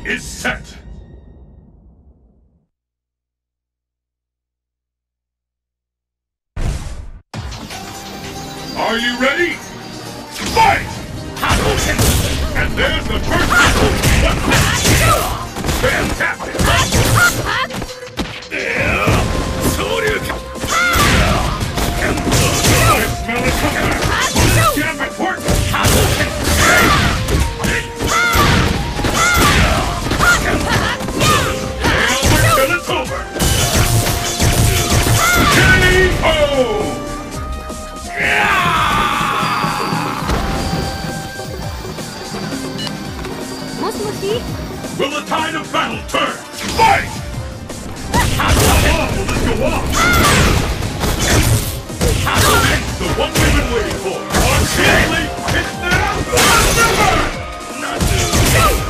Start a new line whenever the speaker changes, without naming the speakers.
is set. Are you ready? Fight! And there's the first fantastic! I smell it coming! This jam important! Till it's over! K.O. Will the tide of battle turn? Fight! How long will this go on? The one we've been waiting for! Unfortunately, it's now! Never!